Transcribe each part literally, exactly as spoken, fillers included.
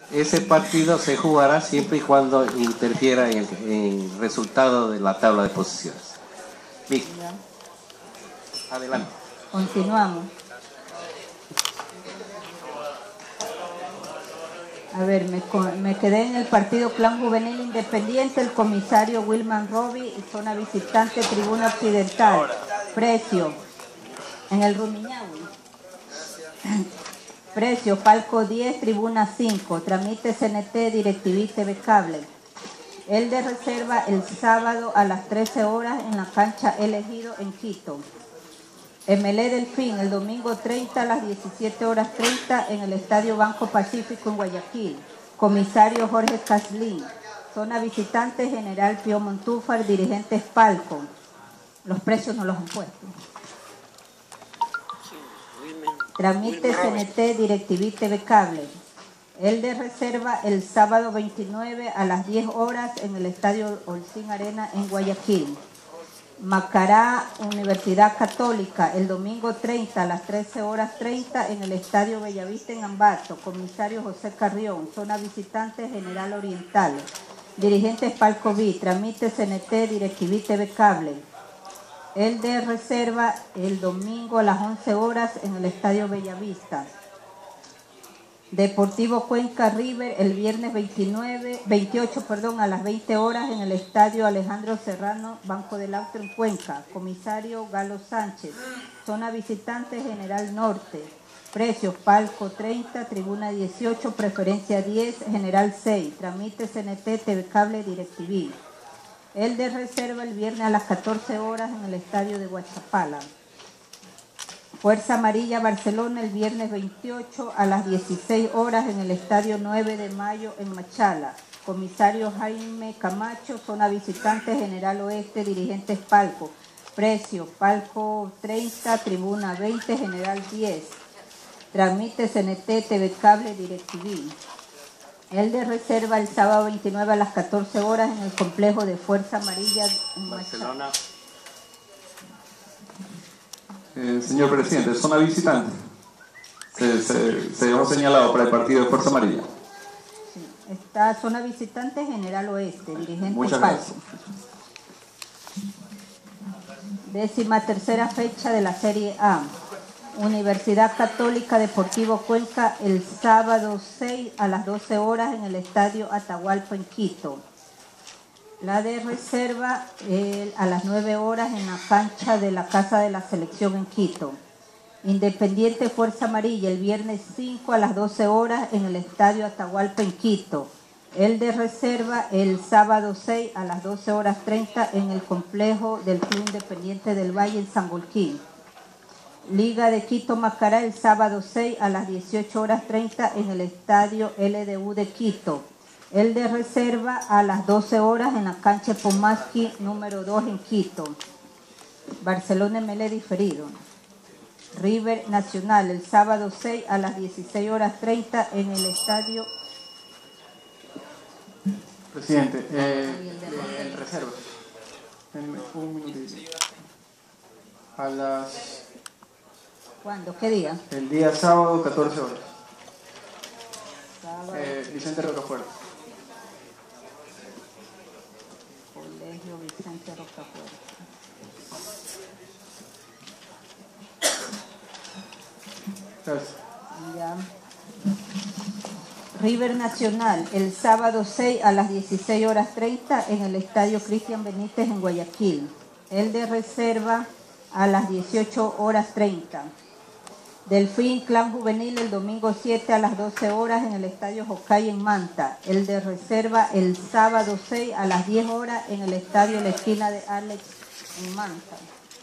ese partido se jugará siempre y cuando interfiera en el, en el resultado de la tabla de posiciones. Bien. Adelante. Continuamos. A ver, me, me quedé en el partido Clan Juvenil Independiente, el comisario Wilman Roby, zona visitante, tribuna occidental. Precio, en el Rumiñahui. Precio, palco diez, tribuna cinco, tramite C N T, DirecTV T V Cable. El de reserva el sábado a las trece horas en la cancha Elegido en Quito. M L E Delfín el domingo treinta a las diecisiete horas treinta en el Estadio Banco Pacífico en Guayaquil. Comisario Jorge Caslín. Zona visitante General Pío Montúfar, dirigentes Palco. Los precios no los han puesto. Tramite C N T, DirecTV T V Cable. El de reserva el sábado veintinueve a las diez horas en el Estadio Olcín Arena en Guayaquil. Macará, Universidad Católica, el domingo treinta a las trece horas treinta en el Estadio Bellavista en Ambato. Comisario José Carrión, zona visitante General Oriental. Dirigentes Palco B, tramite C N T, DirecTV T V Cable. El de reserva el domingo a las once horas en el Estadio Bellavista. Deportivo Cuenca River el viernes veintinueve, veintiocho perdón, a las veinte horas en el Estadio Alejandro Serrano, Banco del Auto en Cuenca. Comisario Galo Sánchez. Zona visitante General Norte. Precios palco treinta, tribuna dieciocho, preferencia diez, General seis. Tramite C N T, T V Cable, DirecTV. El de reserva el viernes a las catorce horas en el Estadio de Huachapala. Fuerza Amarilla Barcelona el viernes veintiocho a las dieciséis horas en el Estadio nueve de mayo en Machala. Comisario Jaime Camacho, zona visitante General Oeste, dirigentes Palco. Precio, palco treinta, tribuna veinte, General diez. Tramite C N T, T V Cable, DirecTV. El de reserva el sábado veintinueve a las catorce horas en el complejo de Fuerza Amarilla en Barcelona. Eh, señor presidente, zona visitante. Se, se, se dejó señalado para el partido de Fuerza Amarilla. Sí, está zona visitante General Oeste, dirigente Muchas Palco. gracias. Décima tercera fecha de la Serie A. Universidad Católica Deportivo Cuenca el sábado seis a las doce horas en el Estadio Atahualpa en Quito. La de reserva eh, a las nueve horas en la cancha de la Casa de la Selección en Quito. Independiente Fuerza Amarilla el viernes cinco a las doce horas en el Estadio Atahualpa en Quito. El de reserva el sábado seis a las doce horas treinta en el complejo del Club Independiente del Valle en San Golquín. Liga de Quito Macará el sábado seis a las dieciocho horas treinta en el Estadio L D U de Quito. El de reserva a las doce horas en la cancha Pomaski número dos en Quito. Barcelona M L E diferido. River Nacional el sábado seis a las dieciséis horas treinta en el Estadio. Presidente, eh, el reserva. Un minutito. A las... ¿Cuándo? ¿Qué día? El día sábado, catorce horas. Sábado. Eh, Vicente Rocafuerte. Colegio Vicente Rocafuerte. Gracias. Ya. River Nacional el sábado seis a las dieciséis horas treinta en el Estadio Cristian Benítez en Guayaquil. El de reserva a las dieciocho horas treinta. Delfín Clan Juvenil el domingo siete a las doce horas en el Estadio Jocay en Manta. El de reserva el sábado seis a las diez horas en el Estadio La Esquina de Alex en Manta.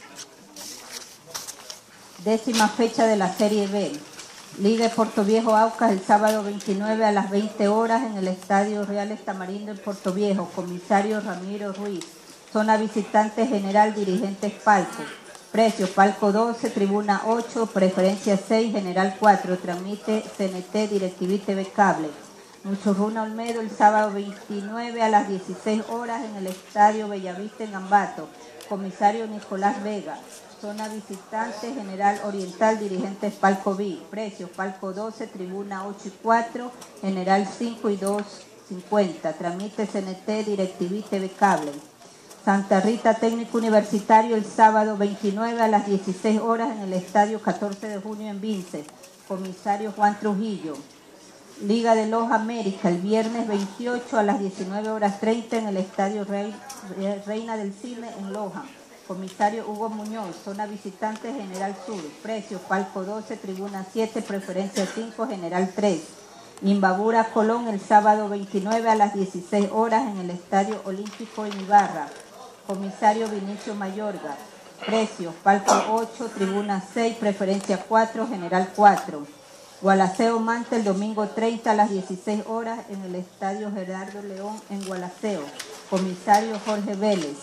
Décima fecha de la Serie B. Liga de Portoviejo Aucas el sábado veintinueve a las veinte horas en el Estadio Reales Tamarindo en Portoviejo. Comisario Ramiro Ruiz. Zona visitante General, dirigentes Palco. Precios, palco doce, tribuna ocho, preferencia seis, General cuatro, tramite C N T, DirecTV T V Cable. Muchurruna Olmedo el sábado veintinueve a las dieciséis horas en el Estadio Bellavista en Ambato. Comisario Nicolás Vega. Zona visitante, General Oriental, dirigentes Palco B. Precios, Palco doce, tribuna ocho y cuatro, General cinco y dos cincuenta. Tramite C N T, DirecTV, T V Cable. Santa Rita, técnico universitario, el sábado veintinueve a las dieciséis horas en el estadio catorce de junio en Vince. Comisario Juan Trujillo. Liga de Loja América, el viernes veintiocho a las diecinueve horas treinta en el estadio Reina del Cine en Loja. Comisario Hugo Muñoz. Zona visitante, General Sur. Precios, Palco doce, tribuna siete, preferencia cinco, General tres. Imbabura Colón, el sábado veintinueve a las dieciséis horas en el estadio Olímpico en Ibarra. Comisario Vinicio Mayorga. Precios, Palco ocho, tribuna seis, preferencia cuatro, General cuatro. Gualaceo Manta, el domingo treinta a las dieciséis horas en el estadio Gerardo León en Gualaceo. Comisario Jorge Vélez.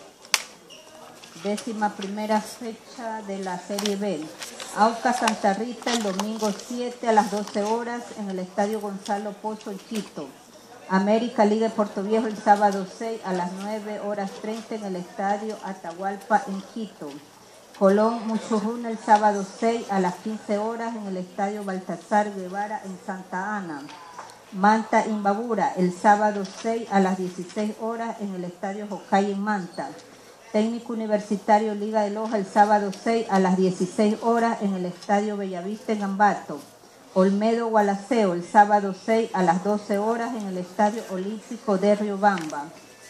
Décima primera fecha de la Serie B. Auca Santa Rita, el domingo siete a las doce horas en el estadio Gonzalo Pozo en Quito. América Liga de Puerto Viejo, el sábado seis a las nueve horas treinta en el estadio Atahualpa en Quito. Colón Muchurruna, el sábado seis a las quince horas en el estadio Baltasar Guevara en Santa Ana. Manta Imbabura, el sábado seis a las dieciséis horas en el estadio Jocay en Manta. Técnico Universitario Liga de Loja, el sábado seis a las dieciséis horas en el estadio Bellavista en Ambato. Olmedo Gualaceo, el sábado seis a las doce horas en el estadio Olímpico de Riobamba.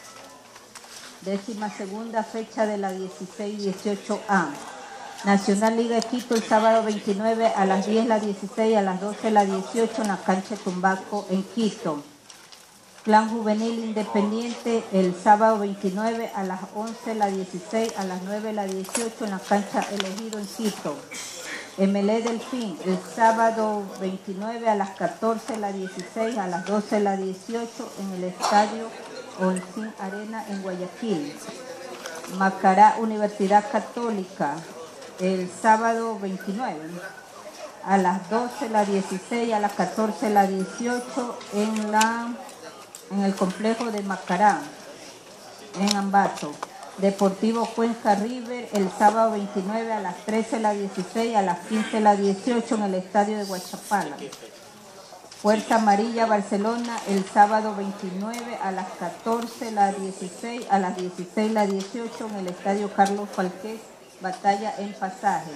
Décima segunda fecha de la dieciséis dieciocho A. Nacional Liga de Quito, el sábado veintinueve a las diez la dieciséis, a las doce la dieciocho en la cancha Tumbaco en Quito. Clan Juvenil Independiente, el sábado veintinueve a las once la dieciséis, a las nueve la dieciocho en la cancha Elegido en Quito. M L E Delfín, el sábado veintinueve a las catorce la dieciséis, a las doce la dieciocho en el estadio Olcín Arena en Guayaquil. Macará Universidad Católica, el sábado veintinueve a las doce la dieciséis, a las catorce la dieciocho en, la, en el complejo de Macará, en Ambato. Deportivo Cuenca River, el sábado veintinueve a las trece la dieciséis, a las quince la dieciocho en el estadio de Guachapala. Fuerza Amarilla Barcelona, el sábado veintinueve a las catorce la dieciséis, a las dieciséis la dieciocho en el estadio Carlos Falqués, Batalla en Pasaje.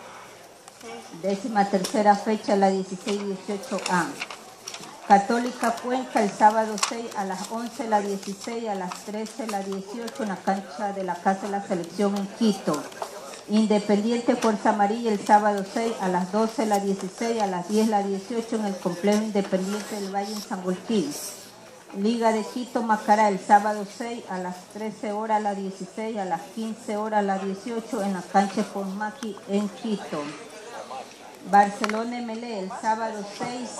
Décima tercera fecha, la dieciséis dieciocho A. Católica Cuenca, el sábado seis a las once la dieciséis, a las trece la dieciocho en la cancha de la Casa de la Selección en Quito. Independiente Fuerza Amarilla, el sábado seis a las doce la dieciséis, a las diez la dieciocho en el complejo Independiente del Valle en San Agustín. Liga de Quito Macará, el sábado seis a las trece horas la dieciséis, a las quince horas la dieciocho en la cancha Ponmaqui en Quito. Barcelona M L E, el sábado seis,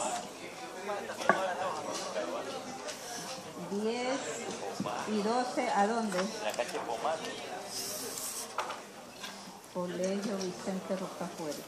diez y doce, ¿a dónde? Colegio Vicente Rocafuerte.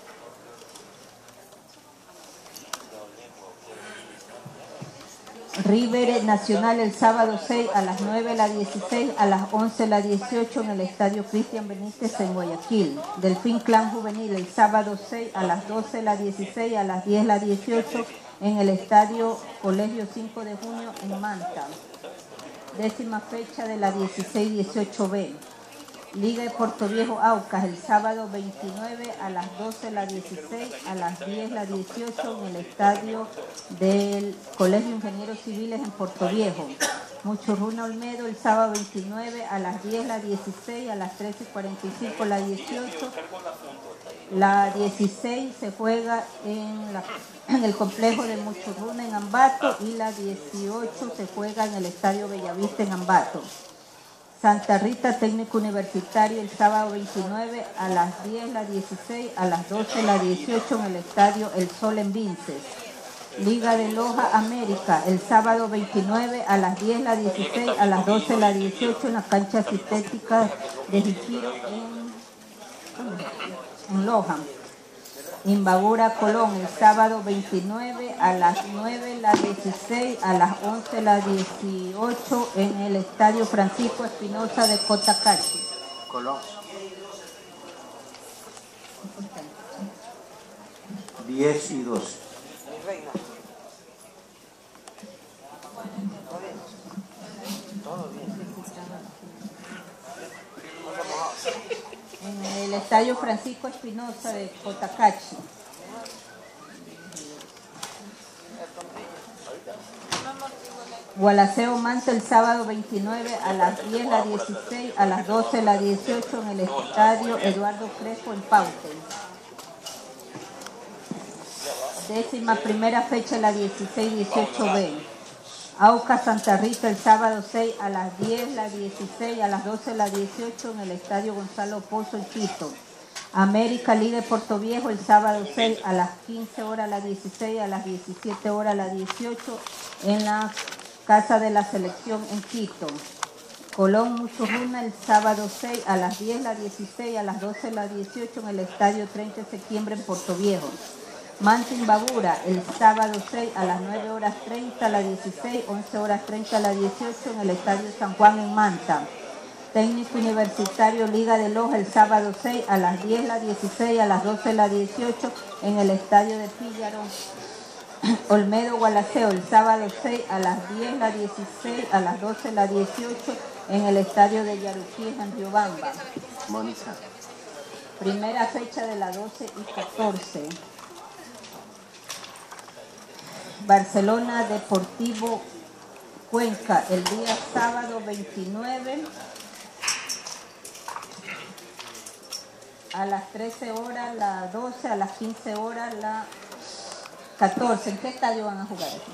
River Nacional, el sábado seis a las nueve la dieciséis, a las once la dieciocho en el estadio Cristian Benítez en Guayaquil. Delfín Clan Juvenil, el sábado seis a las doce la dieciséis, a las diez la dieciocho en el estadio Colegio cinco de junio en Manta. Décima fecha de la dieciséis dieciocho B. Liga de Puerto Viejo Aucas, el sábado veintinueve a las doce la dieciséis, a las diez la dieciocho en el estadio del Colegio Ingenieros Civiles en Puerto Viejo. Muchurruna Olmedo, el sábado veintinueve a las diez la dieciséis, a las trece cuarenta y cinco la dieciocho. La dieciséis se juega en, la, en el complejo de Muchurruna en Ambato y la dieciocho se juega en el estadio Bellavista en Ambato. Santa Rita Técnico Universitario, el sábado veintinueve a las diez la dieciséis, a las doce la dieciocho en el estadio El Sol en Vinces. Liga de Loja América, el sábado veintinueve a las diez la dieciséis, a las doce la dieciocho en la cancha sintética de Jiquiro en, en Loja. Imbabura Colón, el sábado veintinueve a las nueve la dieciséis, a las once la dieciocho en el estadio Francisco Espinosa de Cotacachi. Colón. diez y doce. En el estadio Francisco Espinosa de Cotacachi. Gualaceo Manta el sábado veintinueve a las diez, la dieciséis, a las doce, la dieciocho en el estadio Eduardo Crespo en Paute. Décima primera fecha, la dieciséis dieciocho B. Aucas Santa Rita el sábado seis a las diez, la dieciséis, a las doce, la dieciocho en el estadio Gonzalo Pozo en Quito. América Líder Puerto Viejo el sábado seis a las quince horas, la dieciséis, a las diecisiete horas, la dieciocho en la Casa de la Selección en Quito. Colón Muchurruna el sábado seis a las diez, la dieciséis, a las doce, la dieciocho en el estadio treinta de septiembre en Puerto Viejo. Manta Imbabura el sábado seis a las nueve horas treinta, la dieciséis, once horas treinta, la dieciocho en el estadio San Juan en Manta. Técnico Universitario Liga de Loja el sábado seis a las diez, la dieciséis, a las doce, la dieciocho en el estadio de Píllaro. Olmedo Gualaceo el sábado seis a las diez, la dieciséis, a las doce, la dieciocho en el estadio de Yaruquí en Riobamba. Mónica. Primera fecha de la doce y catorce. Barcelona Deportivo Cuenca el día sábado veintinueve a las trece horas, la doce, a las quince horas, la catorce. ¿En qué estadio van a jugar aquí?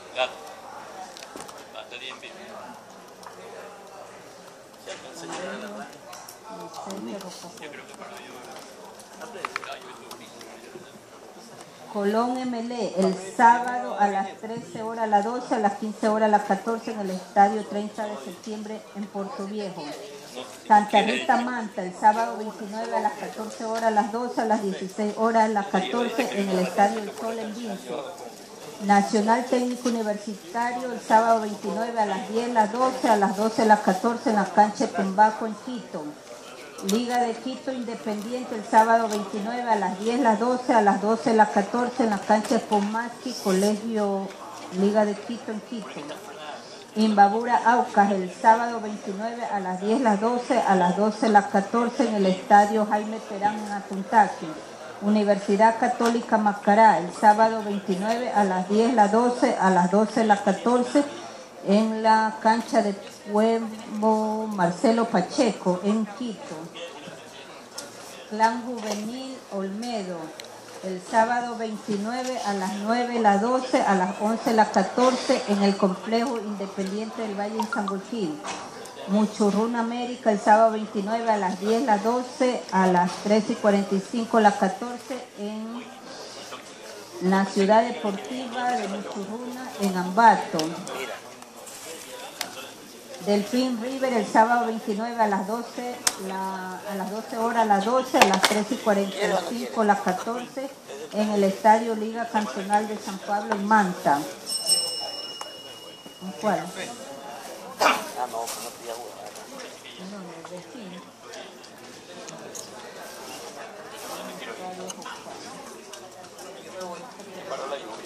Colón M L E el sábado a las trece horas, la doce, a las quince horas, la catorce en el estadio treinta de septiembre en Puerto Viejo. Santa Rita Manta el sábado veintinueve a las catorce horas, las doce, a las dieciséis horas, las catorce en el estadio El Sol en Vince. Nacional Técnico Universitario el sábado veintinueve a las diez, las doce, a las doce, las catorce en la cancha de Tumbaco en Quito. Liga de Quito Independiente el sábado veintinueve a las diez, las doce, a las doce, las catorce en la cancha de Pomaski, Colegio Liga de Quito en Quito. Imbabura Aucas el sábado veintinueve a las diez, las doce, a las doce, las catorce en el estadio Jaime Terán en Atuntaqui. Universidad Católica Macará el sábado veintinueve a las diez, las doce, a las doce, las catorce en la cancha de Pueblo Marcelo Pacheco en Quito. Clan Juvenil Olmedo el sábado veintinueve a las nueve, las doce, a las once, las catorce en el complejo Independiente del Valle en San Agustín. Muchurruna América el sábado veintinueve a las diez, las doce, a las trece y cuarenta y cinco, las catorce en la ciudad deportiva de Muchurruna en Ambato. Delfín River el sábado veintinueve a las doce, la, a las doce horas, a las doce, a las trece y cuarenta y cinco, las catorce en el estadio Liga Cantonal de San Pablo en Manta. ¿En cuál? Ah, no, no te iba a jugar. No, no, el Delfín. Paró la lluvia.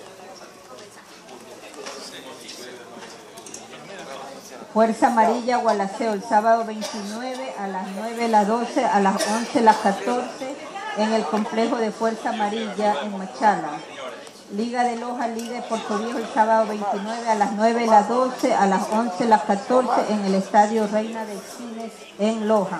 Fuerza Amarilla Gualaceo el sábado veintinueve a las nueve, las doce, a las once, las catorce en el complejo de Fuerza Amarilla en Machala. Liga de Loja, Liga de Puerto Viejo el sábado veintinueve a las nueve, las doce, a las once, las catorce en el estadio Reina de Cines en Loja.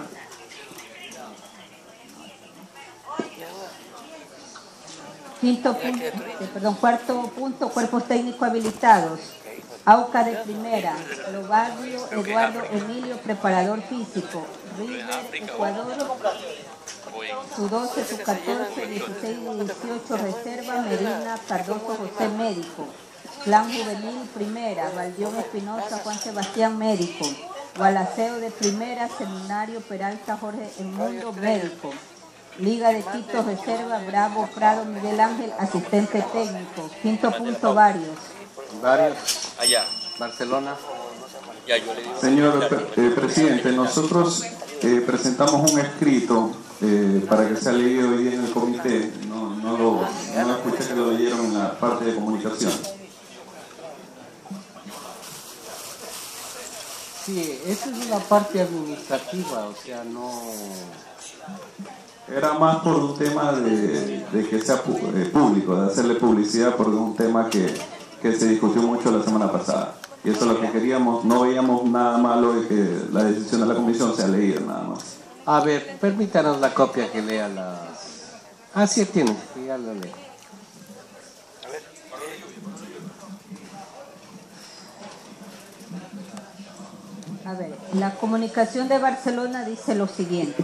Quinto punto, perdón, cuarto punto, cuerpos técnicos habilitados. Auca de primera, Lobadio Eduardo Emilio, preparador físico. River, Ecuador, su doce, su catorce, dieciséis y dieciocho, reserva. Medina Cardoso José, médico. Clan Juvenil primera, Valdión Espinosa Juan Sebastián, médico. Gualaceo de primera, Seminario Peralta Jorge El Mundo, médico. Liga de Quito, reserva. Bravo Prado Miguel Ángel, asistente técnico. Quinto punto, varios. Varios. Allá. Barcelona. Ya, yo le digo. Señor eh, presidente, nosotros eh, presentamos un escrito eh, para que sea leído hoy en el comité. No, no lo no lo escuché lo leyeron en la parte de comunicación. Sí, esa es una parte administrativa, o sea, no... Era más por un tema de, de que sea pu- eh, público, de hacerle publicidad, por un tema que, que se discutió mucho la semana pasada. Y eso es lo que queríamos, no veíamos nada malo de que la decisión de la comisión sea leída nada más. A ver, permítanos la copia que lea las... Ah, sí, tiene, sí, ya lo leo. A ver, la comunicación de Barcelona dice lo siguiente.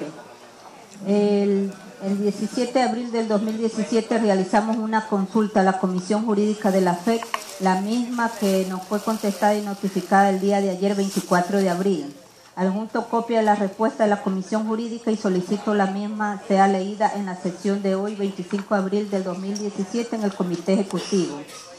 El, el diecisiete de abril del dos mil diecisiete realizamos una consulta a la Comisión Jurídica de la F E C, la misma que nos fue contestada y notificada el día de ayer, veinticuatro de abril. Adjunto copia de la respuesta de la Comisión Jurídica y solicito la misma sea leída en la sesión de hoy, veinticinco de abril del dos mil diecisiete, en el Comité Ejecutivo.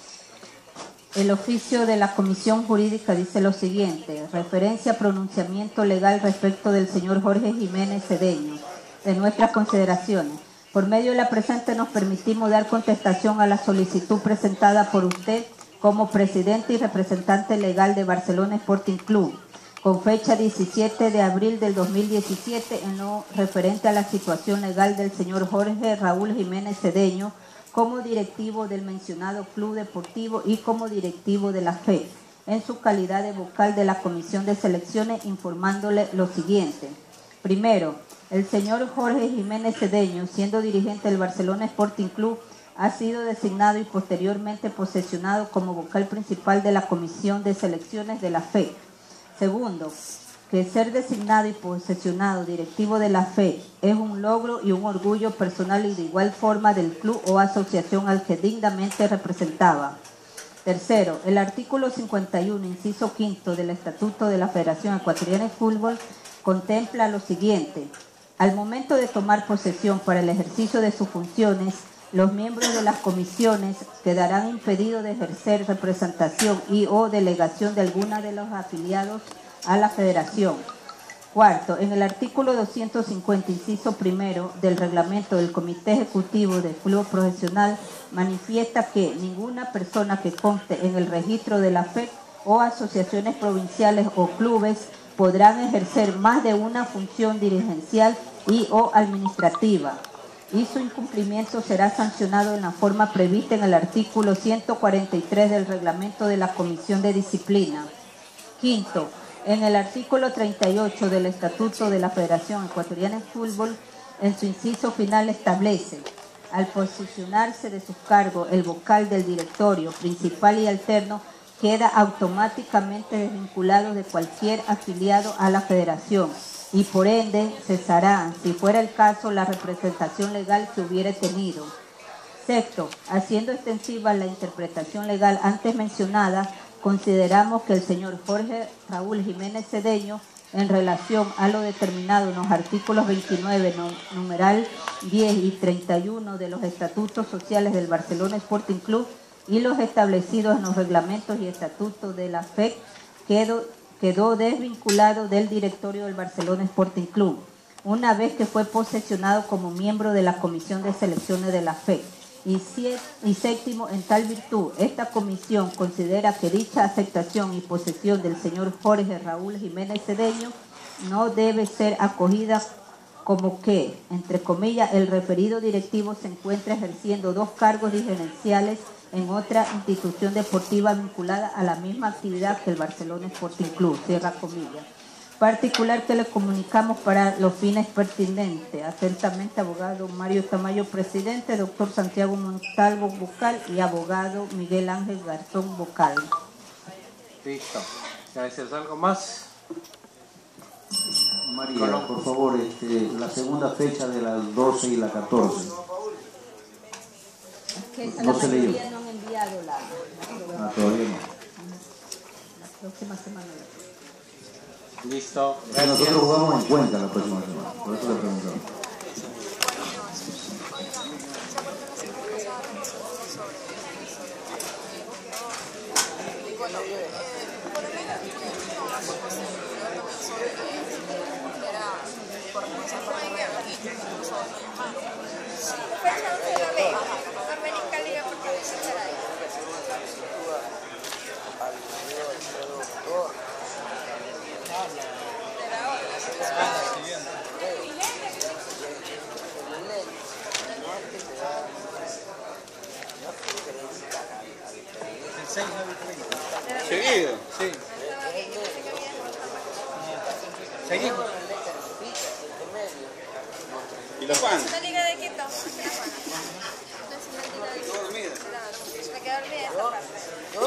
El oficio de la Comisión Jurídica dice lo siguiente: referencia a pronunciamiento legal respecto del señor Jorge Jiménez Cedeño. De nuestras consideraciones, por medio de la presente nos permitimos dar contestación a la solicitud presentada por usted como presidente y representante legal de Barcelona Sporting Club, con fecha diecisiete de abril del dos mil diecisiete, en lo referente a la situación legal del señor Jorge Raúl Jiménez Cedeño como directivo del mencionado club deportivo y como directivo de la F E C, en su calidad de vocal de la Comisión de Selecciones, informándole lo siguiente. Primero, el señor Jorge Jiménez Cedeño, siendo dirigente del Barcelona Sporting Club, ha sido designado y posteriormente posesionado como vocal principal de la Comisión de Selecciones de la F E C. Segundo, que ser designado y posesionado directivo de la F E C es un logro y un orgullo personal y de igual forma del club o asociación al que dignamente representaba. Tercero, el artículo cincuenta y uno, inciso quinto del Estatuto de la Federación Ecuatoriana de Fútbol contempla lo siguiente: al momento de tomar posesión para el ejercicio de sus funciones, los miembros de las comisiones quedarán impedidos de ejercer representación y o delegación de alguna de los afiliados a la Federación. Cuarto, en el artículo doscientos cincuenta, inciso primero del reglamento del Comité Ejecutivo del Club Profesional, manifiesta que ninguna persona que conste en el registro de la F E C o asociaciones provinciales o clubes podrán ejercer más de una función dirigencial y o administrativa, y su incumplimiento será sancionado en la forma prevista en el artículo ciento cuarenta y tres del reglamento de la Comisión de Disciplina. Quinto, en el artículo treinta y ocho del Estatuto de la Federación Ecuatoriana de Fútbol, en su inciso final establece: al posicionarse de su cargo el vocal del directorio principal y alterno queda automáticamente desvinculado de cualquier afiliado a la Federación y por ende cesará, si fuera el caso, la representación legal que hubiere tenido. Sexto, haciendo extensiva la interpretación legal antes mencionada, consideramos que el señor Jorge Raúl Jiménez Cedeño, en relación a lo determinado en los artículos veintinueve, numeral diez y treinta y uno de los estatutos sociales del Barcelona Sporting Club y los establecidos en los reglamentos y estatutos de la F E C, quedó, quedó desvinculado del directorio del Barcelona Sporting Club, una vez que fue posesionado como miembro de la Comisión de Selecciones de la F E C. Y, siete, y séptimo, en tal virtud, esta comisión considera que dicha aceptación y posesión del señor Jorge Raúl Jiménez Cedeño no debe ser acogida como que, entre comillas, el referido directivo se encuentra ejerciendo dos cargos dirigenciales en otra institución deportiva vinculada a la misma actividad que el Barcelona Sporting Club, cierra comillas. Particular que le comunicamos para los fines pertinentes. Atentamente, abogado Mario Tamayo, presidente, doctor Santiago Montalvo, vocal, y abogado Miguel Ángel Garzón, vocal. Listo. Gracias. ¿Algo más? María, por favor, este, la segunda fecha de las doce y la catorce. Que No la se leyó. mayoría no han enviado la, la, Ah, todavía no. la próxima semana. Listo. Que nosotros jugamos en Cuenca la próxima semana, por eso le preguntamos. América Liga porque Seguido. Sí. Seguimos. ¿Y los fans? La Liga de Quito. Dormida. Me quedó olvidada esta parte.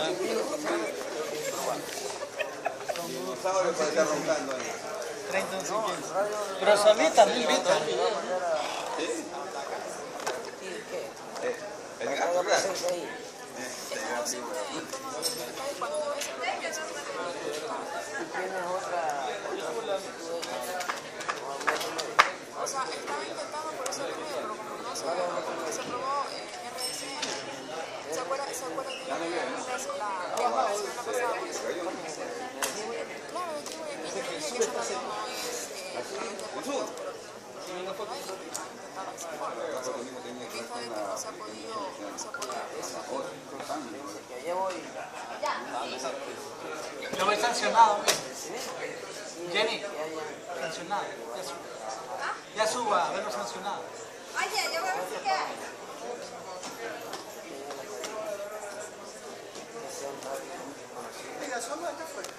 Ahora puede estar roncando ahí. treinta segundos. Pero solita no invita. El gato, claro. O sea, estaba intentando por eso el remedio, pero como no se, se aprobó eh, R S N, ¿se acuerdan se acuerda que yo le dije la semana pasada? Claro, es que voy a decir que esa relación no es cliente por favor, pero no hay que intentar hacer por porque esta vez no se ha podido, no se ha podido. Yo voy sancionado. Jenny, sancionado. Ya suba. Ya suba, a verlo sancionado. Oye, yo voy a ver si queda. Mira, solo acá fue.